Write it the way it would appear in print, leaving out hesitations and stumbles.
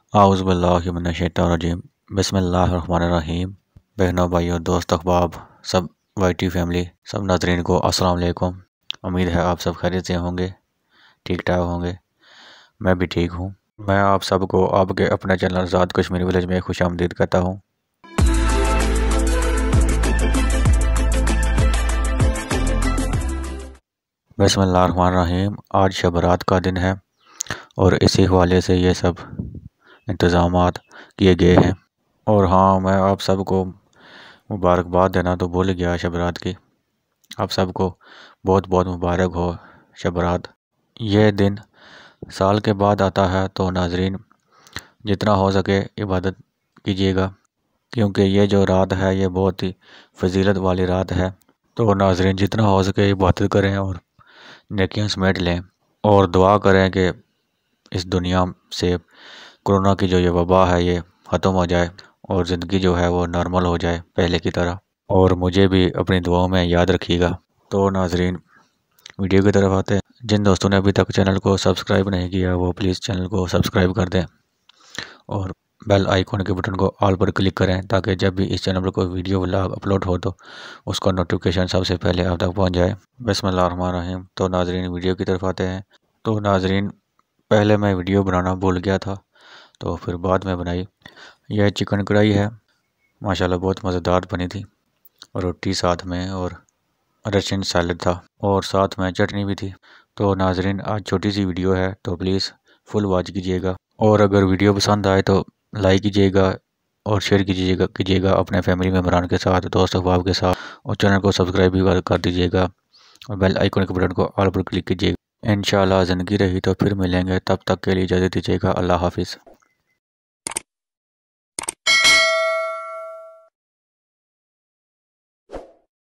आउज़ुबिल्लाहिमिनश्शैतानिर्रजीम बिस्मिल्लाहिर्रहमानिर्रहीम। बहनों, भाइयों, दोस्त, अहबाब, सब वाईटी फैमिली, सब नाज़रीन को अस्सलाम वालेकुम। उम्मीद है आप सब खैरियत से होंगे, ठीक ठाक होंगे। मैं भी ठीक हूँ। मैं आप सबको आपके अपने चैनल ज़ाद कश्मीरी विलेज में खुशामदीद कहता हूँ। बिस्मिल्लाहिर्रहमानिर्रहीम। आज शब रात का दिन है और इसी हवाले से ये सब इंतज़ामात किए गए हैं। और हाँ, मैं आप सबको मुबारकबाद देना तो भूल गया शब रात की। आप सबको बहुत बहुत मुबारक हो शब रात। ये दिन साल के बाद आता है, तो नाजरीन जितना हो सके इबादत कीजिएगा, क्योंकि ये जो रात है ये बहुत ही फजीलत वाली रात है। तो नाजरीन जितना हो सके इबादत करें और नेकियां समेट लें और दुआ करें कि इस दुनिया से कोरोना की जो ये वबा है ये ख़त्म हो जाए और ज़िंदगी जो है वो नॉर्मल हो जाए पहले की तरह। और मुझे भी अपनी दुआओं में याद रखिएगा। तो नाजरीन वीडियो की तरफ आते हैं। जिन दोस्तों ने अभी तक चैनल को सब्सक्राइब नहीं किया वो प्लीज़ चैनल को सब्सक्राइब कर दें और बेल आइकॉन के बटन को ऑल पर क्लिक करें, ताकि जब भी इस चैनल पर कोई वीडियो व्लॉग अपलोड हो तो उसका नोटिफिकेशन सबसे पहले आप तक पहुँच जाए। बिस्मिल्लाहिर्रहमानिर्रहीम। तो नाजरीन वीडियो की तरफ आते हैं। तो नाजरीन पहले मैं वीडियो बनाना भूल गया था, तो फिर बाद में बनाई। यह चिकन कढ़ाई है, माशाल्लाह बहुत मज़ेदार बनी थी। रोटी साथ में और रशियन सैलड था और साथ में चटनी भी थी। तो नाजरीन आज छोटी सी वीडियो है, तो प्लीज़ फुल वॉच कीजिएगा और अगर वीडियो पसंद आए तो लाइक कीजिएगा और शेयर कीजिएगा अपने फैमिली मेम्बरान के साथ, दोस्त अहबाब के साथ, और चैनल को सब्सक्राइब भी कर दीजिएगा और बेल आइकन के बटन को ऑल पर क्लिक कीजिएगा। इंशाल्लाह ज़िंदगी रही तो फिर मिलेंगे, तब तक के लिए इजाज़त दीजिएगा। अल्लाह हाफिज़।